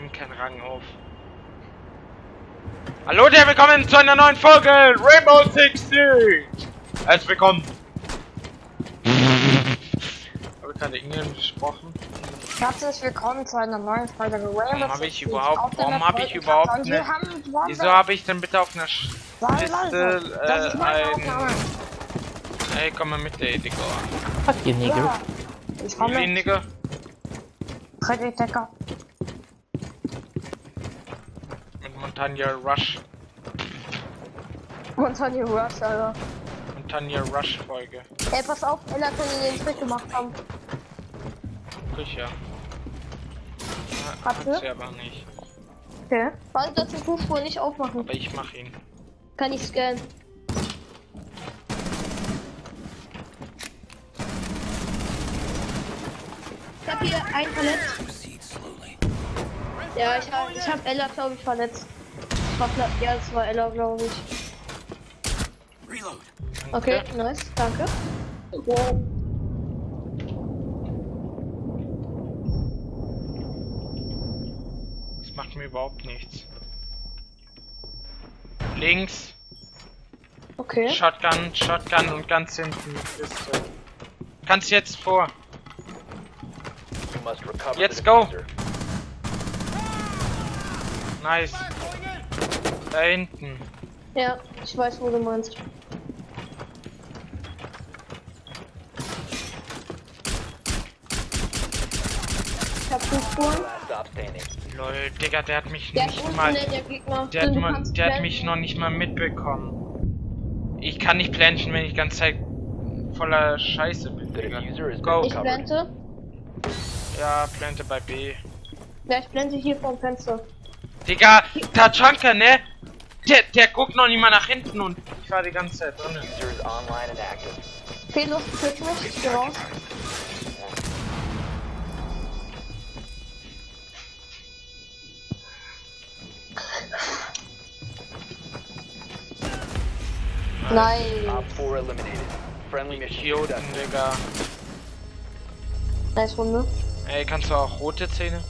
nehme keinen Rang auf. Hallo und willkommen zu einer neuen Folge Rainbow Six Siege! Herzlich willkommen! Habe ich gerade Englisch gesprochen? Herzlich willkommen zu einer neuen Folge Rainbow Six Siege. Warum habe ich überhaupt eine... Wieso habe ich denn bitte auf einer Liste Ey, komm mal mit, ey, Digga. Fuck you, nigger. Ja, ich komme mit. Nigger. Freddy Decker. Mit Montagna Rush. Montagna Rush, Alter. Montagna Rush Folge. Ey, pass auf, Ella können den Trick gemacht haben. Sicher. Hat sie? Hat sie aber nicht. Okay. Warte, das den Fußball nicht aufmachen. Aber ich mach ihn. Kann ich scannen. Ich hab hier einen verletzt. Ja, ich hab Ella, glaube ich, verletzt. Ja, das war Ella, glaube ich. Okay, nice, danke. Wow. Das macht mir überhaupt nichts. Links. Okay. Shotgun und ganz hinten ist kannst jetzt vor. Jetzt go. Nice. Da hinten. Ja, ich weiß, wo du meinst. Ich hab 5 Spuren. Lol, Digga, der hat mich Der nicht ist mal. unten, der Gegner. Der hat mich noch nicht mal mitbekommen. Ich kann nicht planten, wenn ich die ganze Zeit voller Scheiße bin, Digga. Go. Ich blende. Ja, plante bei B. Ja, ich blende hier vom Fenster. Digga, Tachanka, ne? Der guckt noch nicht mal nach hinten und ich war die ganze Zeit drin. Okay, los, töt mich, ich geh raus. Nein. Idioten, Digga. Nice Runde. Ey, kannst du auch rote Zähne?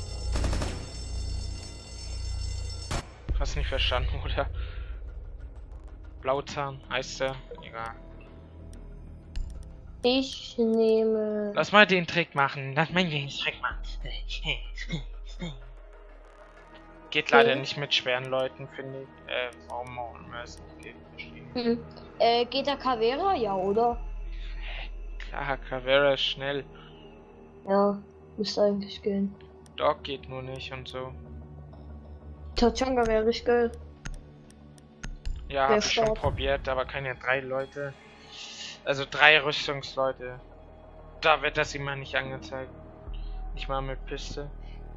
Hast nicht verstanden, oder? Blauzahn heißt der. Egal. Ich nehme. Lass mal den Trick machen. Lass mal den Trick machen. Geht leider nicht mit schweren Leuten, finde ich. Warum auch immer es nicht geht. Verstehen. Geht der Caveira? Ja, oder? Klar, Caveira ist schnell. Ja, müsste eigentlich gehen. Dog geht nur nicht und so. Tachanga wäre richtig geil. Ja, Der hab ich schon Start. probiert, aber keine 3 Leute. Also 3 Rüstungsleute. Da wird das immer nicht angezeigt. Nicht mal mit Piste.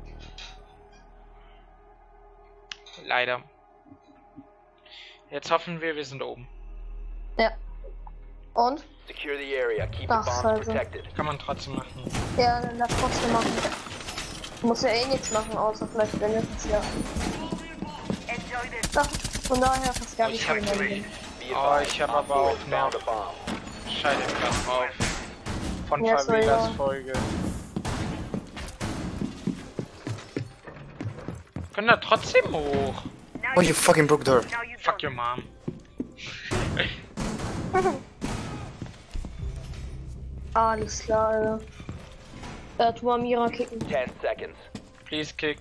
Leider. Jetzt hoffen wir sind oben. Ja. Und? Secure the area. Keep the Das bombs also. protected. Kann man trotzdem machen. Ja, dann lass trotzdem machen. Muss ja eh nichts machen, außer vielleicht wenigstens ja. Doch, von daher fast gar nicht viel mehr. Be Oh, advised, ich hab Op aber 4 auch has found a noch bomb. Scheide grad drauf. Von Ja, sorry, Favelas ja. Folge. Können da trotzdem hoch. Oh, you fucking broke door. Fuck your mom. Alles klar, Alter. Tu mal Mira kicken. 10 seconds. Please kick.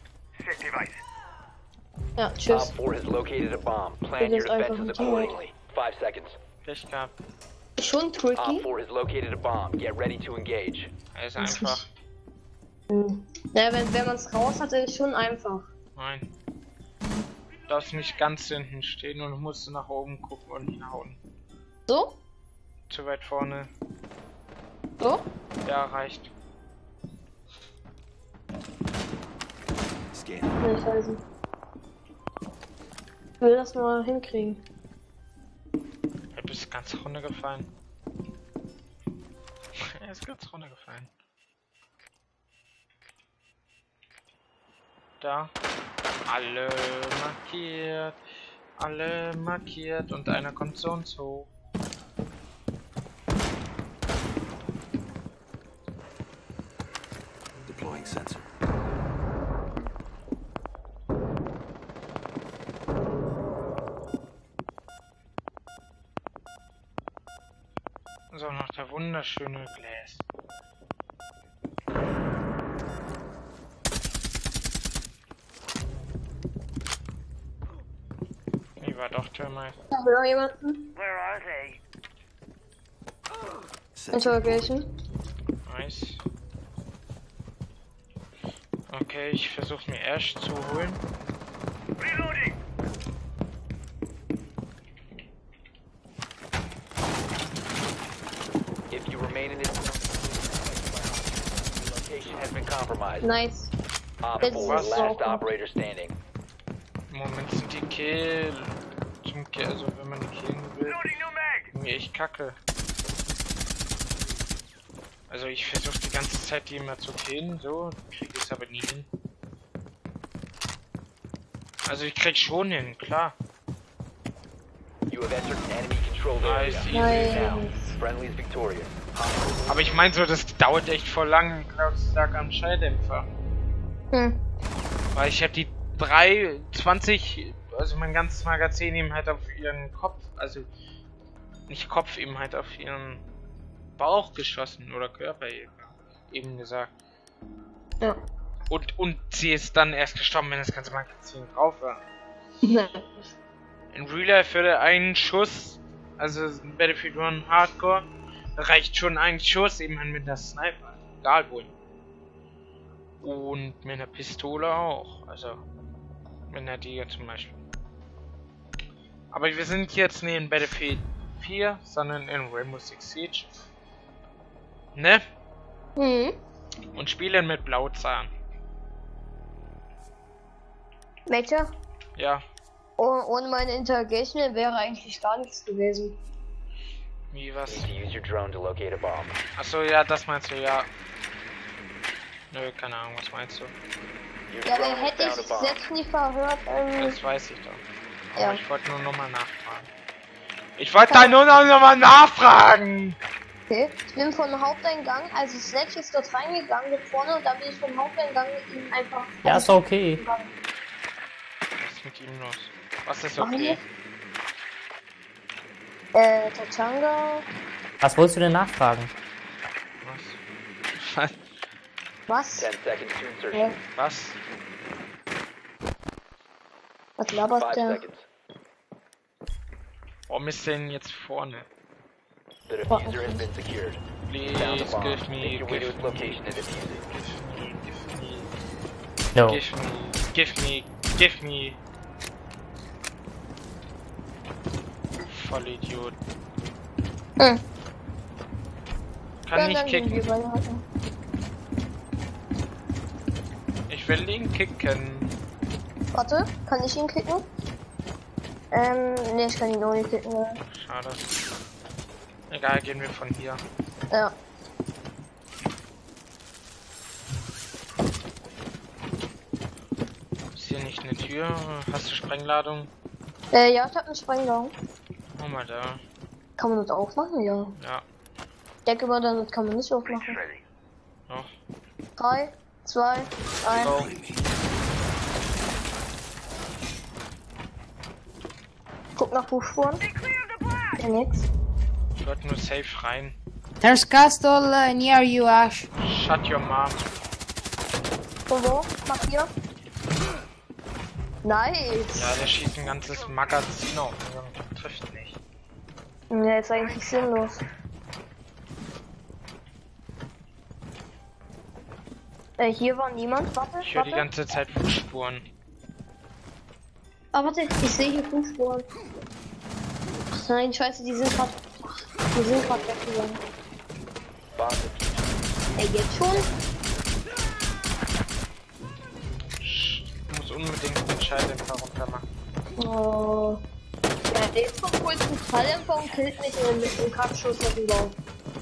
Ja, Op tschüss. 4 has located a bomb. Plan Das your ist einfach defenses ein Teammate. accordingly. 5 seconds. Pech gehabt. Schon Op tricky. 4 has located a bomb. Get ready to engage. Er ist einfach. Naja, wenn man es raus hat, ist es schon einfach. Nein. Du darfst nicht ganz hinten stehen und musst nach oben gucken und hinhauen. So? Zu weit vorne. So? Ja, reicht. Nee, ich weiß nicht. Ich will das mal hinkriegen. Er bist ganz runtergefallen. Er ist ganz runtergefallen. Da. Alle markiert und einer kommt zu uns hoch. Deploying sensor. So, noch der wunderschöne Glas. Nee, war doch Termite. Haben wir noch jemanden? Interrogation. Nice. Okay, ich versuche mir Ash zu holen. If you remain in this location has been compromised. Nice. Op This 4, is last so cool. operator standing. Im Moment sind die Kill. Also wenn man killen will. Mir echt kacke. Also ich versuche die ganze Zeit die immer zu killen, so, kriege ich es aber nie hin. Also ich krieg schon hin, klar. You have entered an enemy controlled Nice, area. easy. Now, Nice. friendly is victorious. Aber ich meine so, das dauert echt voll lang, ich glaube es lag am Schalldämpfer. Weil ich habe die 320, also mein ganzes Magazin eben halt auf ihren Kopf, also nicht Kopf, eben halt auf ihren Bauch geschossen oder Körper eben gesagt. Ja. Und sie ist dann erst gestorben, wenn das ganze Magazin drauf war. In Real Life würde ein Schuss, also in Battlefield 1 Hardcore, reicht schon ein Schuss eben halt mit der Sniper, egal wohin. Und mit einer Pistole auch, also mit einer Tiger zum Beispiel. Aber wir sind jetzt nicht in Battlefield 4, sondern in Rainbow Six Siege. Ne? Mhm. Und spielen mit Blauzahn. Major? Ja, Ohne meine Interrogation wäre eigentlich gar nichts gewesen. wie was? You need to use your drone to locate a bomb. Achso, ja, das meinst du, ja. Nö, keine Ahnung, was meinst du? Your Ja, drone dann has hätte ich found a bomb. selbst nie verhört. Das weiß ich doch. Aber Ja. ich wollte nur nochmal nachfragen. Ich wollte da nur noch mal nachfragen! Okay. Ich bin vom Haupteingang, also Snatch ist dort reingegangen, dort vorne, und dann bin ich vom Haupteingang mit ihm einfach. Ja, ist okay. gegangen. Was ist mit ihm los? Was ist Machen okay? Tachanga. Was wolltest du denn nachfragen? Was? Was? 10 seconds to insertion. Was? Was labert 5 der? seconds. Warum ist der denn jetzt vorne? The diffuser has been secured. Please, Found a bomb. give me, Make your way to give its me, location and defuse it. give me, No. give me, give me. Vollidiot. Hm. Kann Ja, nicht dann gehen wir kicken. weiter. Ich will ihn kicken. Warte, kann ich ihn kicken? Ne, ich kann ihn auch nicht kicken. Ne? Schade. Egal, gehen wir von hier. Ja. Ist hier nicht eine Tür? Hast du Sprengladung? Ja, ich hab einen Sprengladung. Oh mal da. Kann man das aufmachen? Ja. Ja. Ich denke mal, dann kann man nicht aufmachen. Noch. 3, 2, 1. Go. Guck nach Fußspuren. Ja, nix. Ich wollte nur safe rein. There's castle near you, Ash. Shut your mouth. Von wo? Mach hier. Nice. Ja, der schießt ein ganzes Magazin auf. Der trifft nicht. Ja, ist eigentlich sinnlos. Hier war niemand. Warte, Ich höre die warte. ganze Zeit Fußspuren. Ah, warte, ich sehe hier Fußspuren. Ach nein, scheiße, die sind gerade weggegangen. Bomb defused. Ey, jetzt schon? Ich muss unbedingt den Schalldämpfer runter machen. Oh. Ja, der ist vom coolsten Falldämpfer und killt mich mit einem Kackschuss auf den Baum.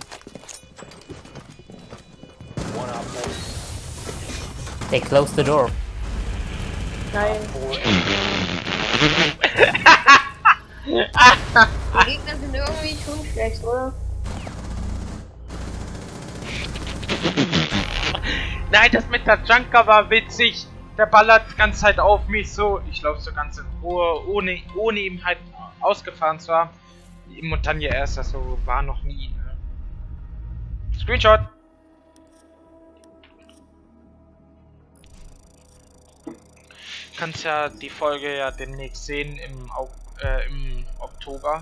One op 4. They closed the door. Nein. 4 Die Gegner sind irgendwie schon schlecht, oder? Nein, das mit der Junker war witzig. Der ballert die ganze Zeit auf mich so. Ich laufe so ganz in Ruhe, ohne ihm halt ausgefahren zu haben. Die Montagne erst, das so war noch nie. Ne? Screenshot! Kannst ja die Folge ja demnächst sehen im Oktober.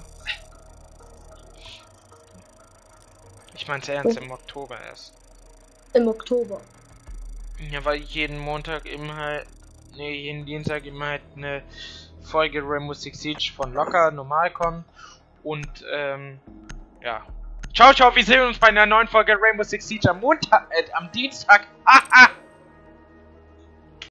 Ich mein's ernst, im Oktober erst. Im Oktober. Ja, weil jeden Montag immer halt, jeden Dienstag immer halt eine Folge Rainbow Six Siege von Locker normal kommt. Und, ja. Ciao, ciao, wir sehen uns bei einer neuen Folge Rainbow Six Siege am Montag, am Dienstag. Haha!